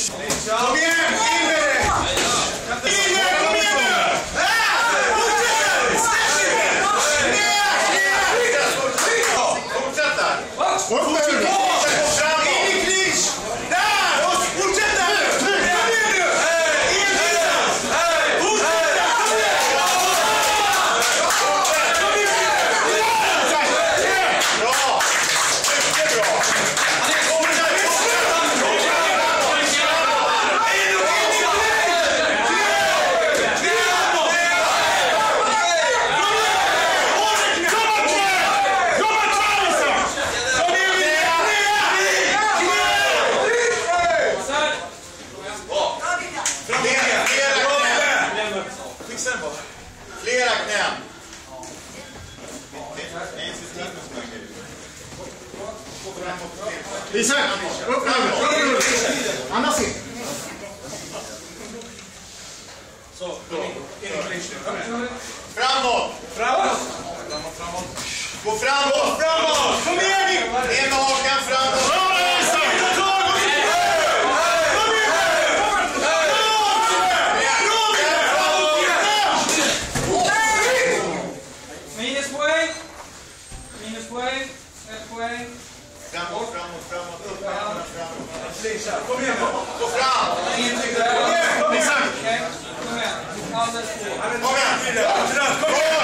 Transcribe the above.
Kom igen! In med det! In med det! Kom igen nu! Fortsätt där! Fortsätt fram! In i clinch! Där! Fortsätt där! Kom igen nu! In i distans! Fortsätt där! Kom igen! Bra! Mycket bra! Flera knän. Isak, upp nu. Andas in. Så, framåt. Framåt. Gå framåt. Framåt. Kom igen. En med hakan framåt. Minuspoäng, ett poäng. Framåt, framåt. Upp, framåt. Kom igen. Gå fram. Kom igen. Isak. Kom igen. Alldeles på. Kom igen.